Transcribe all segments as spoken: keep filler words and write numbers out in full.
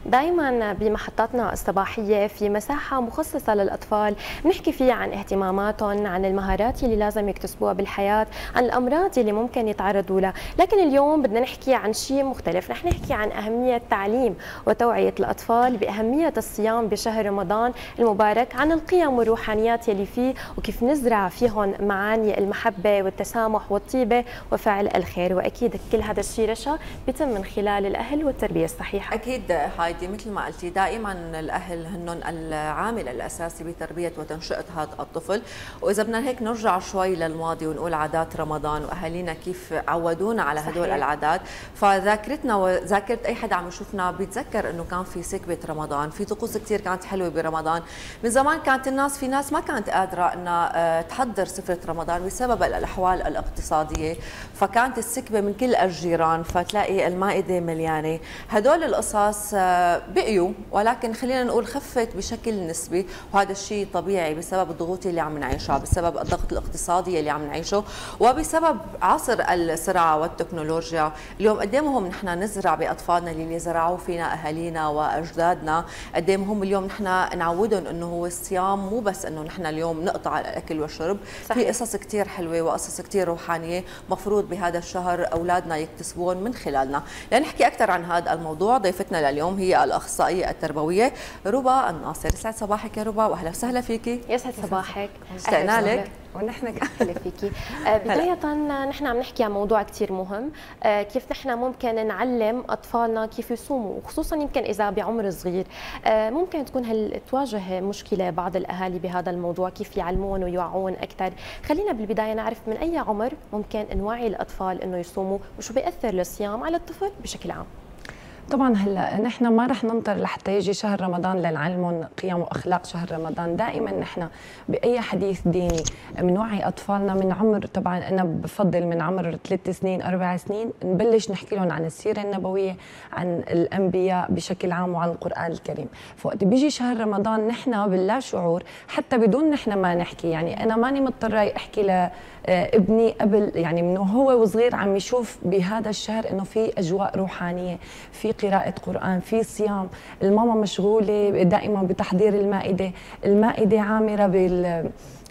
دائما بمحطاتنا الصباحية في مساحة مخصصة للأطفال نحكي فيها عن اهتماماتهم، عن المهارات اللي لازم يكتسبوها بالحياة، عن الأمراض اللي ممكن يتعرضوا لها. لكن اليوم بدنا نحكي عن شيء مختلف، رح نحكي عن أهمية تعليم وتوعية الأطفال بأهمية الصيام بشهر رمضان المبارك، عن القيم والروحانيات اللي فيه وكيف نزرع فيهم معاني المحبة والتسامح والطيبة وفعل الخير. وأكيد كل هذا الشيء رشا بيتم من خلال الأهل والتربية الصحيحة. أكيد هايدي، مثل ما قلتي دائما الأهل هن العامل الأساسي بتربية وتنشئة هذا الطفل. وإذا بدنا هيك نرجع شوي للماضي ونقول عادات رمضان وأهالينا كيف عودونا على هدول العادات، فذاكرتنا وذاكرة أي حدا عم يشوفنا بيتذكر إنه كان في سكبة رمضان، في طقوس كثير كانت حلوة برمضان. من زمان كانت الناس في ناس ما كانت قادرة إنها تحضر سفرة رمضان بسبب الأحوال الاقتصادية، فكانت السكبة من كل الجيران، فتلاقي المائدة مليانة. هدول القصص بقيوا، ولكن خلينا نقول خفت بشكل نسبي، وهذا الشيء طبيعي بسبب الضغوط اللي عم نعيشها، بسبب الضغط الاقتصادي اللي عم نعيشه، وبسبب عصر السرعة والتكنولوجيا. اليوم قد ايه مهم نحن نزرع باطفالنا اللي زرعوه فينا اهالينا واجدادنا، قد ايه مهم اليوم نحن نعودهم انه هو الصيام مو بس انه نحن اليوم نقطع الاكل والشرب، في قصص كثير حلوه وقصص كثير روحانيه مفروض بهذا الشهر اولادنا يكتسبون من خلالنا. لنحكي اكثر عن هذا الموضوع ضيفتنا لليوم هي الاخصائيه التربويه ربا الناصر. يسعد صباحك يا ربا واهلا وسهلا فيكي. يسعد صباحك، اشتقنا لك ونحن اهلا فيكي. بدايه نحن عم نحكي عن موضوع كثير مهم، كيف نحن ممكن نعلم اطفالنا كيف يصوموا، وخصوصا يمكن اذا بعمر صغير. ممكن تكون هل تواجه مشكله بعض الاهالي بهذا الموضوع، كيف يعلمون ويوعون اكثر. خلينا بالبدايه نعرف من اي عمر ممكن نوعي الاطفال انه يصوموا، وشو بياثر الصيام على الطفل بشكل عام. طبعا هلا نحن ما رح ننطر لحتى يجي شهر رمضان لنعلمهم قيم واخلاق شهر رمضان. دائما نحن باي حديث ديني بنوعي اطفالنا من عمر، طبعا انا بفضل من عمر ثلاث سنين اربع سنين نبلش نحكي لهم عن السيره النبويه، عن الانبياء بشكل عام وعن القران الكريم. فوقت بيجي شهر رمضان نحن باللا شعور حتى بدون نحن ما نحكي، يعني انا ماني مضطره احكي ل ابني قبل، يعني من هو وصغير عم يشوف بهذا الشهر انه في اجواء روحانيه، في قراءه قران، في صيام، الماما مشغوله دائما بتحضير المائده، المائده عامره بال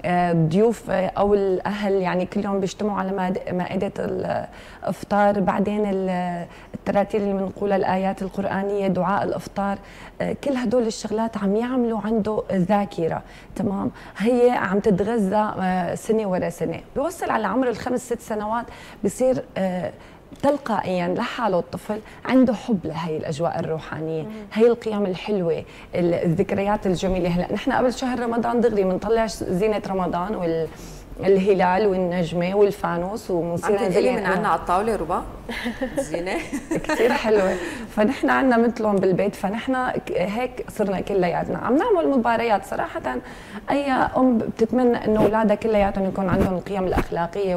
الضيوف او الاهل يعني كلهم بيجتمعوا على مائده الافطار، بعدين التراتيل اللي بنقولها، الايات القرانيه، دعاء الافطار، كل هدول الشغلات عم يعملوا عنده ذاكره، تمام، هي عم تتغذى سنه ورا سنه. بيوصل على عمر الخمس ست سنوات بصير تلقائيا لحاله الطفل عنده حب لهي الاجواء الروحانيه، هي القيم الحلوه، الذكريات الجميله. هلا نحن قبل شهر رمضان دغري بنطلع زينه رمضان وال الهلال والنجمه والفانوس ومصير ننزل من عنا على الطاوله ربا زينه كثير حلوه. فنحن عندنا مثلهم بالبيت، فنحن هيك صرنا كلياتنا عم نعمل مباريات. صراحه اي ام بتتمنى انه اولادها كلياتهم يكون عندهم القيم الاخلاقيه،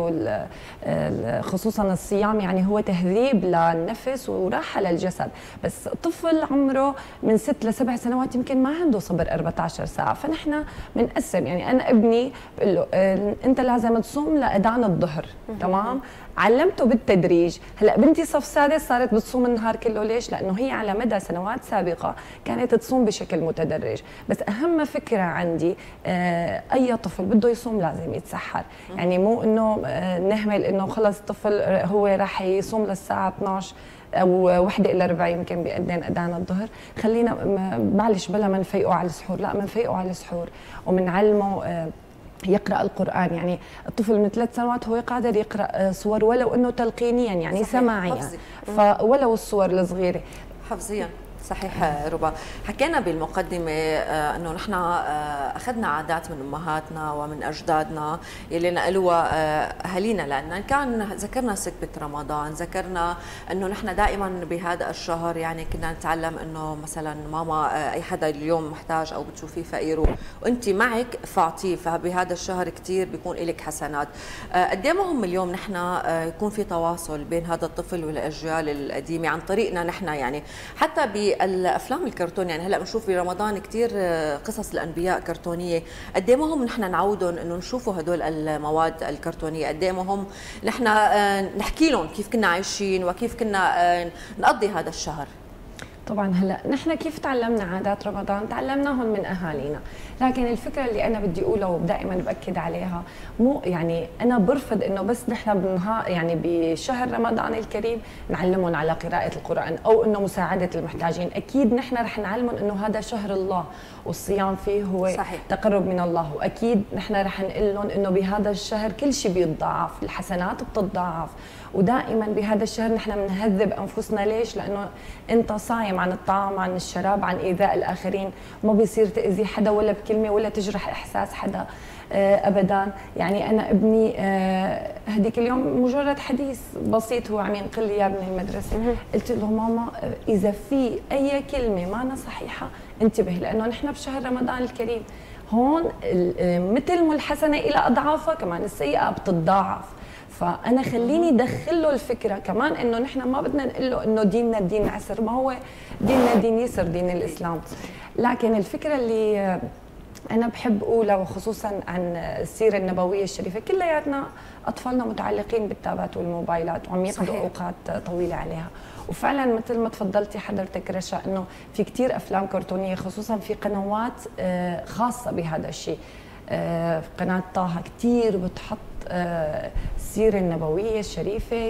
خصوصا الصيام يعني هو تهذيب للنفس وراحه للجسد. بس طفل عمره من ست لسبع سنوات يمكن ما عنده صبر أربعة عشر ساعه، فنحن بنقسم. يعني انا ابني بقول له انت لازم تصوم لاذان الظهر، تمام، علمته بالتدريج. هلا بنتي صف سادس صارت بتصوم النهار كله، ليش؟ لانه هي على مدى سنوات سابقه كانت تصوم بشكل متدرج. بس اهم فكره عندي آه اي طفل بده يصوم لازم يتسحر، يعني مو انه آه نهمل انه خلص الطفل هو راح يصوم للساعه اثنعش او وحده الا ربع يمكن بيأذن اذان الظهر. خلينا معلش بلا ما نفيقه على السحور، لا بنفيقه على السحور وبنعلمه آه يقرأ القرآن. يعني الطفل من ثلاث سنوات هو قادر يقرأ صور ولو انه تلقينيا، يعني سماعيا، فولو الصور الصغيره حفظيا. صحيح ربا، حكينا بالمقدمة أنه نحن أخذنا عادات من أمهاتنا ومن أجدادنا يلي نقلوها أهالينا، لأن كان ذكرنا سكبة رمضان، ذكرنا أنه نحن دائما بهذا الشهر يعني كنا نتعلم أنه مثلا ماما أي حدا اليوم محتاج أو بتشوفيه فقير وأنت معك فاعطيه، فبهذا الشهر كثير بيكون لك حسنات. قد ايه مهم اليوم نحن يكون في تواصل بين هذا الطفل والأجيال القديمة عن طريقنا نحن، يعني حتى ب الافلام الكرتون. يعني هلا بنشوف برمضان كثير قصص الانبياء كرتونيه، قد ايه مهم نحن نعودهم انه نشوفوا هدول المواد الكرتونيه، قد ايه مهم نحن نحكي لهم كيف كنا عايشين وكيف كنا نقضي هذا الشهر. طبعا هلا نحن كيف تعلمنا عادات رمضان؟ تعلمناهم من اهالينا، لكن الفكره اللي انا بدي اقولها ودائما باكد عليها، مو يعني انا برفض انه بس نحن بنهار يعني بشهر رمضان الكريم نعلمهم على قراءه القران او انه مساعده المحتاجين، اكيد نحن رح نعلمهم انه هذا شهر الله والصيام فيه هو صحيح. تقرب من الله، واكيد نحن رح نقول لهم انه بهذا الشهر كل شيء بيتضاعف، الحسنات بتتضاعف، ودائما بهذا الشهر نحن بنهذب انفسنا. ليش؟ لانه انت صايم عن الطعام، عن الشراب، عن ايذاء الاخرين، ما بيصير تاذي حدا ولا بكلمه ولا تجرح احساس حدا آه ابدا. يعني انا ابني آه هذيك اليوم مجرد حديث بسيط هو عم ينقل لي اياه من المدرسه، قلت له ماما اذا في اي كلمه ما أنا صحيحه انتبه، لانه نحن بشهر رمضان الكريم هون مثل ما الحسنه الى اضعافها كمان السيئه بتتضاعف. فانا خليني ادخل له الفكره كمان انه نحن ما بدنا نقول له انه ديننا دين عسر، ما هو ديننا دين يسر، دين الاسلام. لكن الفكره اللي انا بحب اقولها وخصوصا عن السيره النبويه الشريفه، كلياتنا اطفالنا متعلقين بالتابات والموبايلات وعم يقضوا اوقات طويله عليها، وفعلا مثل ما تفضلتي حضرتك رشا انه في كثير افلام كرتونيه خصوصا في قنوات خاصه بهذا الشيء. قناه طه كثير بتحط السيره النبويه الشريفه،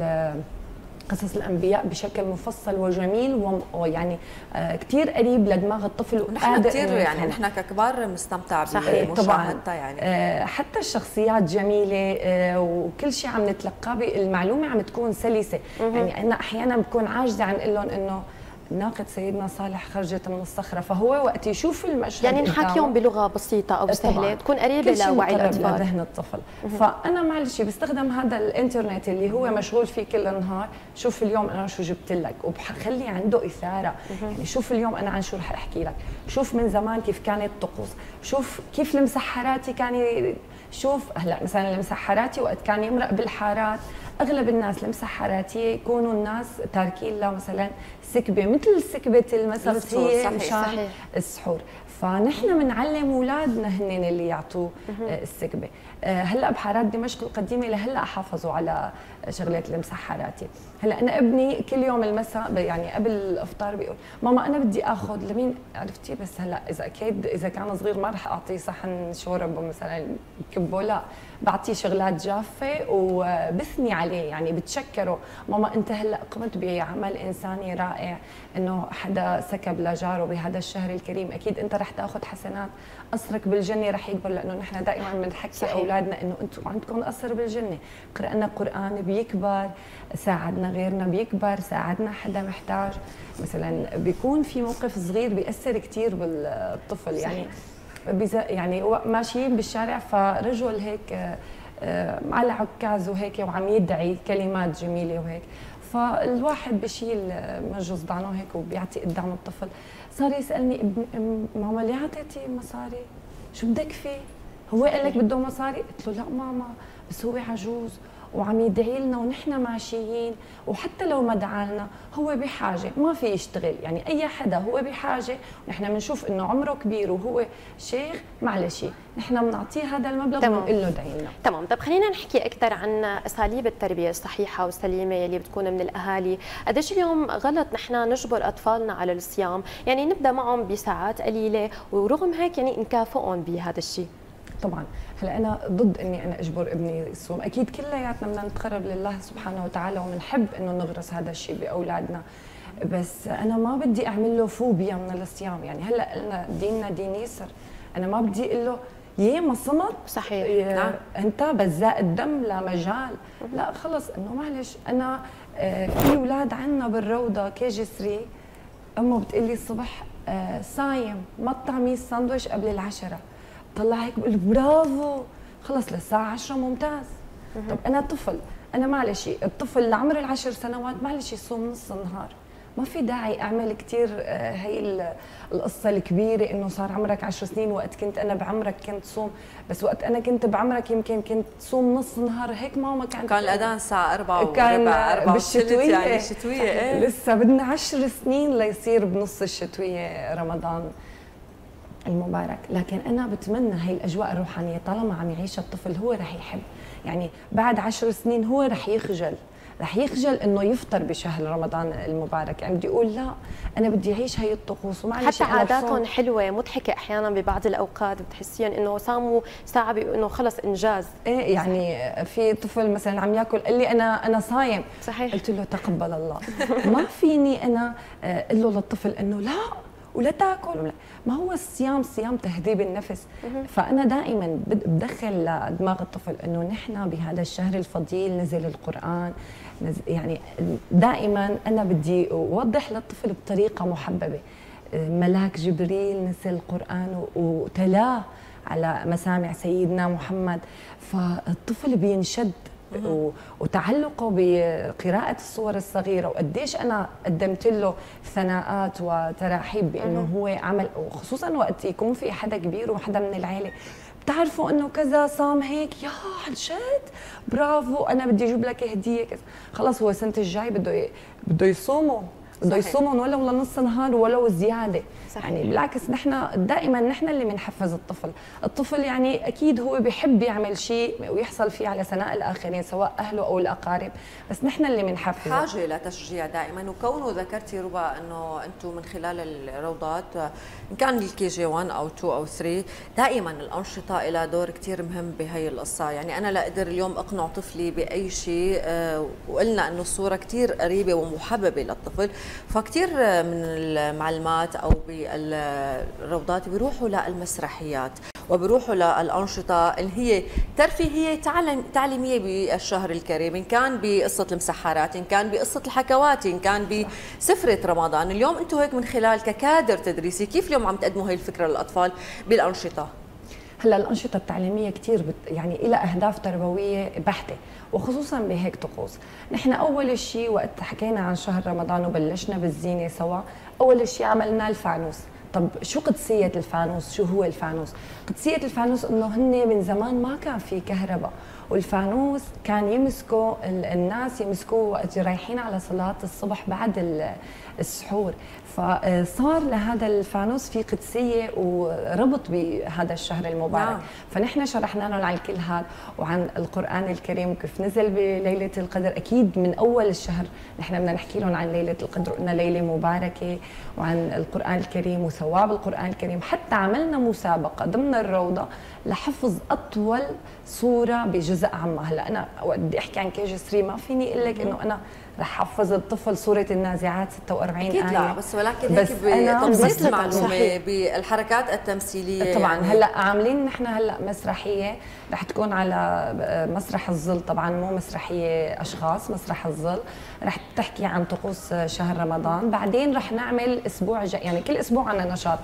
قصص الانبياء بشكل مفصل وجميل ويعني كثير قريب لدماغ الطفل، ونحن كثير يعني نحن ككبار بنستمتع بمشاهدتها. يعني حتى الشخصيات جميله وكل شيء عم نتلقاه، المعلومه عم تكون سلسه. يعني انا احيانا بكون عاجزه عن اقول لهم انه ناقة سيدنا صالح خرجت من الصخرة، فهو وقت يشوف المشهد يعني نحكيهم بلغة بسيطة أو سهلة تكون قريبة لوعي الأطفال، لذهن الطفل. فأنا معلش بستخدم هذا الإنترنت اللي هو مشغول فيه كل النهار، شوف اليوم أنا شو جبت لك، وبخلي عنده إثارة. يعني شوف اليوم أنا عن شو رح أحكي لك، شوف من زمان كيف كانت الطقوس، شوف كيف المسحراتي كان، شوف هلا مثلا المسحراتي وقت كان يمرق بالحارات اغلب الناس المسحراتيه يكونوا الناس تاركين له مثلا سكبه مثل سكبه المسا هي مشان السحور، فنحن بنعلم اولادنا هن اللي يعطوا السكبه. هلا بحارات دمشق القديمه لهلا حافظوا على شغله المسحراتي. هلا انا ابني كل يوم المساء يعني قبل الافطار بيقول ماما انا بدي اخذ لمين عرفتي، بس هلا اذا اكيد اذا كان صغير ما رح اعطيه صحن شوربه مثلا كبه، لا بعطيه شغلات جافه وبثني عليه، يعني بتشكره ماما انت هلا قمت بعمل انساني رائع انه حدا سكب لجاره بهذا الشهر الكريم، اكيد انت رح تاخذ حسنات، قصرك بالجنه رح يكبر، لانه نحن دائما بنحكي اولادنا انه انتم عندكم قصر بالجنه، قرانا قران بيكبر، ساعدنا غيرنا بيكبر، ساعدنا حدا محتاج، مثلا بيكون في موقف صغير بيأثر كثير بالطفل. يعني يعني ماشيين بالشارع فرجل هيك على عكاز وهيك وعم يدعي كلمات جميله وهيك، فالواحد بشيل مج صدعنه هيك وبيعطي قدام الطفل، صار يسالني ماما ليه عطيتي مصاري؟ شو بدك فيه؟ هو قال لك بده مصاري؟ قلت له لا ماما بس هو عجوز وعم يدعي لنا ونحن ماشيين، وحتى لو ما دعالنا هو بحاجه ما في يشتغل، يعني اي حدا هو بحاجه، ونحن بنشوف انه عمره كبير وهو شيخ معلش نحن بنعطيه هذا المبلغ وبنقول له ادعي لنا. تمام، طب خلينا نحكي اكثر عن اساليب التربيه الصحيحه والسليمه اللي بتكون من الاهالي، قديش اليوم غلط نحن نجبر اطفالنا على الصيام، يعني نبدا معهم بساعات قليله ورغم هيك يعني نكافئهم بهذا الشيء. طبعا هلا انا ضد اني انا اجبر ابني يصوم، اكيد كلياتنا بدنا نتقرب لله سبحانه وتعالى وبنحب انه نغرس هذا الشيء باولادنا، بس انا ما بدي اعمل له فوبيا من الصيام. يعني هلا قلنا ديننا دين يسر، انا ما بدي اقول له يي ما صمت صحيح نعم انت بزاء الدم لا مجال، لا خلص انه معلش. انا في اولاد عندنا بالروضه كي جي ثلاثة امه بتقول لي الصبح صايم ما تطعمي الساندويش قبل العشرة، طلع هيك بقول برافو خلص للساعة عشرة ممتاز. طب أنا طفل، أنا معلش الطفل لعمر العشر سنوات معلش يصوم نص النهار، ما في داعي أعمل كثير هي القصة الكبيرة إنه صار عمرك عشر سنين، وقت كنت أنا بعمرك كنت صوم، بس وقت أنا كنت بعمرك يمكن كنت صوم نص نهار هيك ماما كانت كان الأذان الساعة أربعة وربع أربعة بالشتوية، يعني الشتوية إيه؟ لسه بدنا عشر سنين ليصير بنص الشتوية رمضان المبارك. لكن انا بتمنى هي الاجواء الروحانيه طالما عم يعيشها الطفل هو رح يحب، يعني بعد عشر سنين هو رح يخجل رح يخجل انه يفطر بشهر رمضان المبارك، يعني بدي اقول لا انا بدي اعيش هي الطقوس ومعلش. حتى عاداتهم حلوه مضحكه احيانا ببعض الاوقات بتحسيهم انه صاموا ساعه انه خلص انجاز. ايه يعني في طفل مثلا عم ياكل قال لي انا انا صايم، صحيح، قلت له تقبل الله. ما فيني انا اقول له للطفل انه لا ولا تاكل ولا. ما هو الصيام صيام تهذيب النفس. فانا دائما بدخل لدماغ الطفل انه نحن بهذا الشهر الفضيل نزل القران، نزل يعني دائما انا بدي اوضح للطفل بطريقه محببه. ملاك جبريل نزل القران وتلاه على مسامع سيدنا محمد، فالطفل بينشد وتعلقه بقراءة الصور الصغيرة، وقديش أنا قدمت له ثناءات وتراحيب بأنه هو عمل، وخصوصا وقت يكون في حدا كبير وحدا من العائلة بتعرفوا انه كذا صام هيك، يا عن جد برافو انا بدي اجيب لك هديه كذا، خلص هو السنه الجاي بده بده يصوموا بده يصوموا ولو لنص نهار ولو زياده. صحيح. يعني بالعكس نحن دائما نحن اللي بنحفز الطفل، الطفل يعني اكيد هو بيحب يعمل شيء ويحصل فيه على ثناء الاخرين سواء اهله او الاقارب، بس نحن اللي بنحفزه. حاجه لتشجيع دائما، وكونه ذكرتي ربا انه انتم من خلال الروضات ان كان الكي جي واحد او اثنين او ثلاثة دائما الانشطه لها دور كثير مهم بهي القصه، يعني انا لا اقدر اليوم اقنع طفلي باي شيء وقلنا انه الصوره كثير قريبه ومحببه للطفل، فكتير من المعلمات او بالروضات بيروحوا للمسرحيات وبيروحوا للأنشطة اللي هي ترفيهية تعليمية بالشهر الكريم، إن كان بقصة المسحرات، إن كان بقصة الحكوات، إن كان بسفرة رمضان. اليوم أنتم هيك من خلال ككادر تدريسي كيف اليوم عم تقدموا هي الفكرة للأطفال بالأنشطة؟ هلا الأنشطة التعليمية كثير بت يعني إلى أهداف تربوية بحتة، وخصوصا بهيك طقوس. نحن أول شيء وقت حكينا عن شهر رمضان وبلشنا بالزينة سوا، أول شيء عملنا الفانوس. طب شو قدسية الفانوس؟ شو هو الفانوس؟ قدسية الفانوس انه هن من زمان ما كان في كهرباء، والفانوس كان يمسكوا الناس يمسكوه وقت رايحين على صلاة الصبح بعد السحور، فصار لهذا الفانوس في قدسية وربط بهذا الشهر المبارك. نعم. فنحن شرحنا لهم عن كل هذا وعن القرآن الكريم وكيف نزل بليلة القدر. أكيد من أول الشهر نحن بدنا نحكي لهم عن ليلة القدر، قلنا ليلة مباركة وعن القرآن الكريم وثواب القرآن الكريم. حتى عملنا مسابقة ضمن الروضة لحفظ أطول سورة بجزء عامة. هلا أنا وقت بدي أحكي عن كي جي ثلاثة ما فيني أقول لك إنه أنا رح حفظ الطفل سورة النازعات ستة وأربعين آية. أكيد لا، بس ولكن بس هيك بتبسيط المعلومة بالحركات التمثيلية. طبعا يعني هلا عاملين نحن هلا مسرحية رح تكون على مسرح الظل، طبعا مو مسرحية أشخاص، مسرح الظل رح تحكي عن طقوس شهر رمضان. بعدين رح نعمل أسبوع جاي، يعني كل أسبوع عنا نشاط.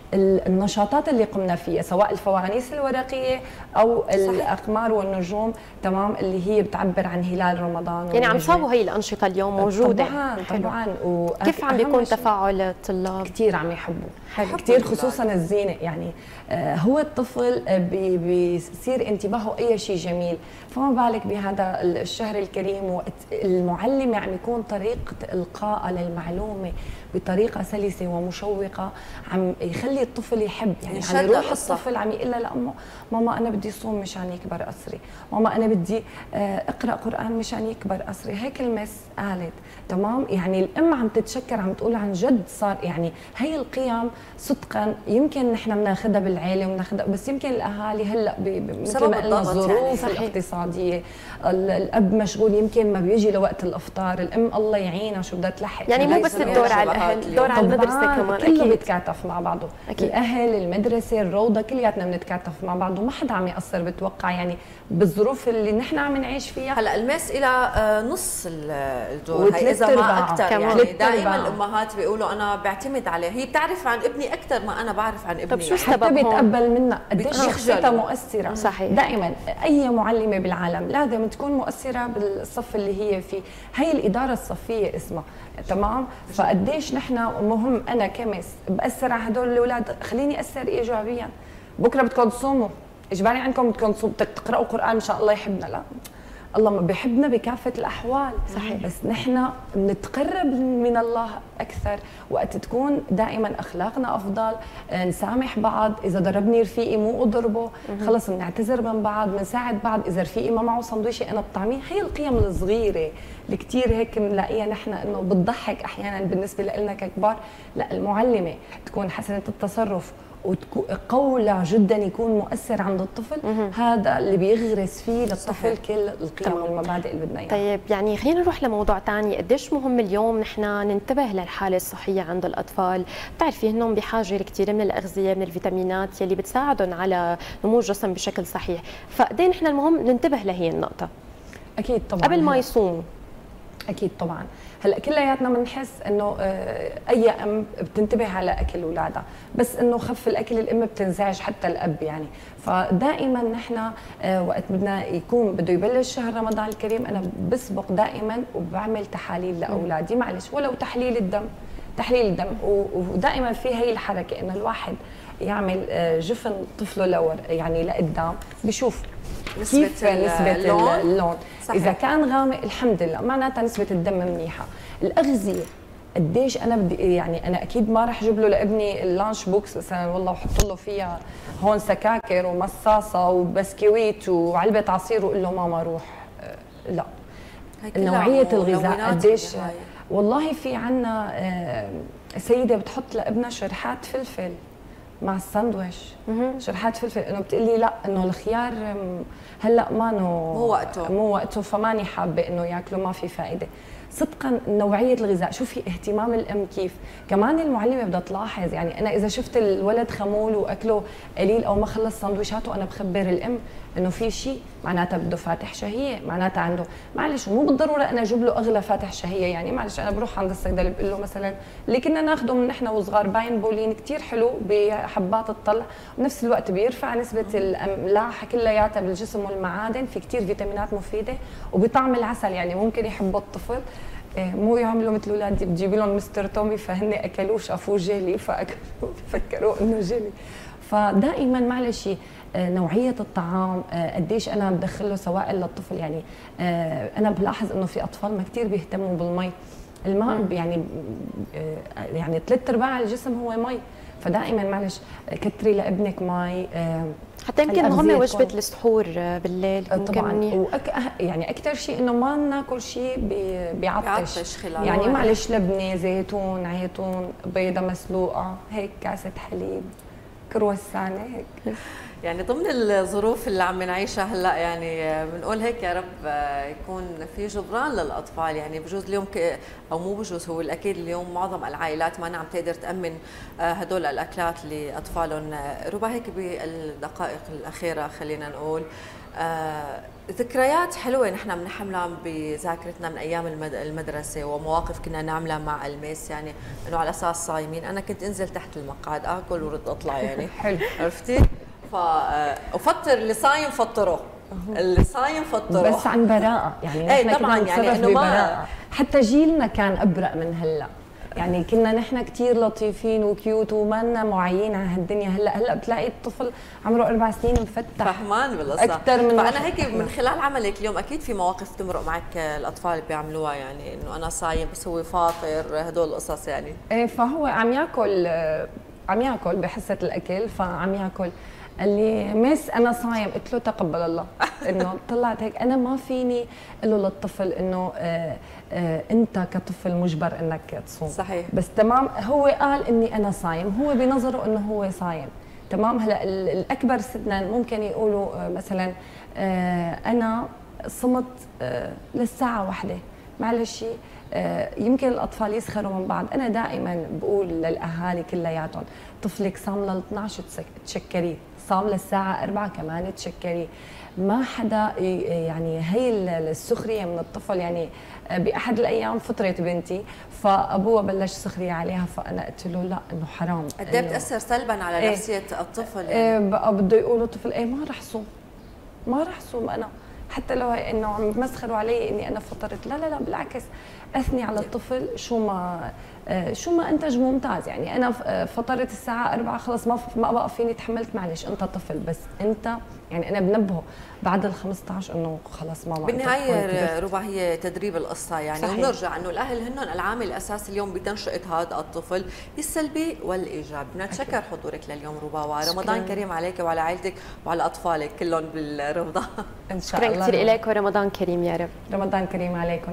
النشاطات اللي قمنا فيها سواء الفوانيس الورقيه او صحيح. الاقمار والنجوم، تمام، اللي هي بتعبر عن هلال رمضان. يعني عم صابوا هي الانشطه اليوم موجوده. طبعا طبعا. كيف عم بيكون تفاعل الطلاب؟ كثير عم يحبوا كثير، خصوصا الزينه. يعني آه هو الطفل بي بيصير انتباهه اي شيء جميل، فما بالك بهذا الشهر الكريم وقت المعلمه عم يكون طريقه القائها للمعلومه بطريقه سلسه ومشوقه، عم يخلي الطفل يحب. يعني عم يروح الطفل عم يقول لها لامه ماما انا بدي صوم مشان يكبر قصري، ماما انا بدي اقرا قران مشان يكبر قصري. هيك المس قالت، تمام. يعني الام عم تتشكر، عم تقول عن جد صار. يعني هي القيم صدقا يمكن نحن بناخذها بالعيله وبناخذها، بس يمكن الاهالي هلا مثل ما قلنا الظروف يعني الاقتصاديه، الاب مشغول يمكن ما بيجي لوقت الافطار، الام الله يعينها شو بدها تلحق. يعني مو بس الدور على الاهل، دور على المدرسه كمان. كله بيتكاتف مع بعضه. أكيد. الاهل، المدرسه، الروضه، كلياتنا بنتكاتف مع بعض وما حدا عم يقصر. بتوقع يعني بالظروف اللي نحن عم نعيش فيها. هلا المس الى نص الدور، هي اذا ما اكثر. يعني دائما الامهات بيقولوا انا بعتمد عليه، هي بتعرف عن ابني اكثر ما انا بعرف عن ابني. طب شو حتى بيتقبل منا قديش شخصيتها مؤثره. صحيح. دائما اي معلمه بالعالم لازم تكون مؤثره بالصف اللي هي فيه. هي الاداره الصفيه اسمها، تمام. فقديش نحن مهم انا كمس باثر على هدول الاولاد، خليني اثر ايجابيا. بكره بدكم تصوموا، اجباري عنكم بدكم تقراوا قران مشان الله يحبنا، لا الله ما بيحبنا بكافه الاحوال. صحيح. بس نحن بنتقرب من الله اكثر وقت تكون دائما اخلاقنا افضل، نسامح بعض، اذا ضربني رفيقي مو اضربه، خلص بنعتذر من بعض، بنساعد بعض، اذا رفيقي ما معه سندويشه انا بطعميه. هي القيم الصغيره اللي كثير هيك بنلاقيها نحن انه بتضحك احيانا بالنسبه لنا ككبار. لا، المعلمه تكون حسنه التصرف وقولها جدا يكون مؤثر عند الطفل، هذا اللي بيغرس فيه للطفل كل القيم والمبادئ اللي بدنا اياها. طيب يعني خلينا نروح لموضوع ثاني، قديش مهم اليوم نحن ننتبه للحاله الصحيه عند الاطفال؟ بتعرفي انهم بحاجه لكثير من الاغذيه من الفيتامينات يلي بتساعدهم على نمو الجسم بشكل صحيح، فقديه نحن المهم ننتبه لهي النقطه. اكيد طبعا قبل ما يصوموا. اكيد طبعا. هلا كلياتنا بنحس انه اي ام بتنتبه على اكل اولادها، بس انه خف الاكل الام بتنزعج حتى الاب يعني. فدائما نحن وقت بدنا يكون بده يبلش شهر رمضان الكريم انا بسبق دائما وبعمل تحاليل لاولادي، معلش ولو تحليل الدم، تحليل الدم، ودائما في هي الحركه انه الواحد يعمل جفن طفله لور يعني لقدام، بشوف نسبة كيف نسبة اللون, اللون. إذا كان غامق الحمد لله معناتها نسبة الدم منيحة. الأغذية قديش أنا بدي يعني أنا أكيد ما رح أجيب له لابني اللانش بوكس مثلا والله وحط له فيها هون سكاكر ومصاصة وبسكويت وعلبة عصير وأقول له ماما روح. لا، نوعية الغذاء قديش. والله في عنا سيدة بتحط لابنها شرحات فلفل مع الساندويش، شرحات فلفل، انه بتقلي لا انه الخيار هلا ما مو وقته مو وقته فماني حابه انه ياكلوا، ما في فائده. صدقا نوعيه الغذاء، شوفي اهتمام الام كيف، كمان المعلمه بدها تلاحظ يعني انا اذا شفت الولد خمول واكله قليل او ما خلص سندويشاته انا بخبر الام انه في شيء معناتها بده فاتح شهيه، معناتها عنده معلش مو بالضروره انا اجيب له اغلى فاتح شهيه يعني، معلش انا بروح عند الصيدلي بقول له مثلا اللي كنا ناخذه من نحن وصغار باين بولين كثير حلو بحبات الطلع، بنفس الوقت بيرفع نسبه الاملاح كلياتها بالجسم والمعادن، في كثير فيتامينات مفيده وبطعم العسل يعني ممكن يحبه الطفل. مو يعملوا مثل اولادي بتجيبي لهم مستر تومي فهن اكلوه شافوه جيلي فاكلوه فكروا انه جيلي. فدائما معلش نوعيه الطعام قديش انا بدخل له سوائل للطفل يعني. انا بلاحظ انه في اطفال ما كثير بيهتموا بالمي، الماء يعني يعني ثلاث ارباع الجسم هو مي، فدائما معلش كتري لابنك مي. حتى يمكن هم وجبه السحور بالليل طبعا، وأك... يعني اكثر شيء انه ما ناكل شيء بي... بيعطش, بيعطش خلال يعني معلش لبنه، زيتون، عيتون، بيضه مسلوقه، هيك كاسه حليب، كرواسانه هيك. يعني ضمن الظروف اللي عم نعيشها هلا يعني بنقول هيك يا رب يكون في جبران للاطفال، يعني بجوز اليوم او مو بجوز هو الاكيد اليوم معظم العائلات ما عم تقدر تامن هدول الاكلات لاطفالهم. ربما هيك بالدقائق الاخيره خلينا نقول ذكريات حلوه نحن بنحملها بذاكرتنا من ايام المدرسه ومواقف كنا نعملها مع الميس، يعني انه على اساس صايمين انا كنت انزل تحت المقعد اكل ورد اطلع يعني حلو عرفتي؟ ف وفطر اللي صايم فطره، اللي صايم فطره بس عن براءه يعني. اي طبعا يعني انه ما حتى جيلنا كان ابرأ من هلا يعني، كنا نحن كثير لطيفين وكيوت وما لنا معيين عن هالدنيا. هلا هلا بتلاقي الطفل عمره اربع سنين مفتح فهمان بالقصه اكثر من فانا هيك من خلال عملك اليوم اكيد في مواقف تمرق معك الاطفال اللي بيعملوها، يعني انه انا صايم بس هو فاطر، هدول القصص يعني. ايه فهو عم ياكل عم ياكل بحصه الاكل فعم ياكل، قال لي مس انا صايم، قلت له تقبل الله. انه طلعت هيك انا ما فيني اقول له للطفل انه آآ آآ انت كطفل مجبر انك تصوم، صحيح، بس تمام هو قال اني انا صايم، هو بنظره انه هو صايم تمام. هلا الاكبر سنا ممكن يقولوا مثلا انا صمت للساعه واحدة، معلش يمكن الاطفال يسخروا من بعض. انا دائما بقول للاهالي كلياتهم طفلك صام لل اثنعش تشكريه، صام للساعه أربعة كمان تشكريه. ما حدا يعني هي السخريه من الطفل يعني. باحد الايام فطرت بنتي فابوها بلش سخريه عليها، فانا قلت له لا انه حرام. قد ايه بتاثر سلبا على ايه نفسيه الطفل يعني؟ ايه بقى بده يقولوا الطفل ايه ما رح صوم ما رح صوم انا حتى لو انه عم يمسخروا علي اني انا فطرت، لا لا لا بالعكس، اثني على الطفل شو ما شو ما انتج ممتاز. يعني انا فطرت الساعه أربعة خلص ما ما بقى فيني، تحملت معلش انت طفل، بس انت يعني انا بنبهه بعد ال خمسطعش انه خلص ماما. بالنهايه ربع هي تدريب القصه يعني. صحيح. وبنرجع انه الاهل هن العامل الاساسي اليوم بتنشئه هذا الطفل السلبي والايجابي. بنتشكر حضورك لليوم ربع، ورمضان كريم عليك وعلى عائلتك وعلى اطفالك كلهم بالروضه. ان شاء الله. شكرا كثير لك ورمضان كريم يا رب. رمضان كريم عليكم.